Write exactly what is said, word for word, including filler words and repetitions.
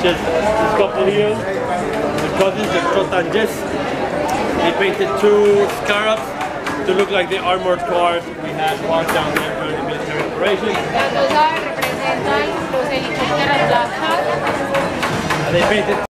just this couple here, the cousins, the Trotanges. They painted two scarabs to look like the armored cars we had one down there during the military operations. Las dos aves representan los helicópteros Black Hawk. And they painted